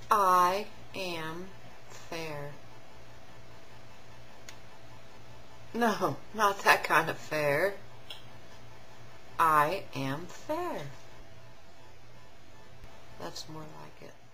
I am fair. No, not that kind of fair. I am fair. That's more like it.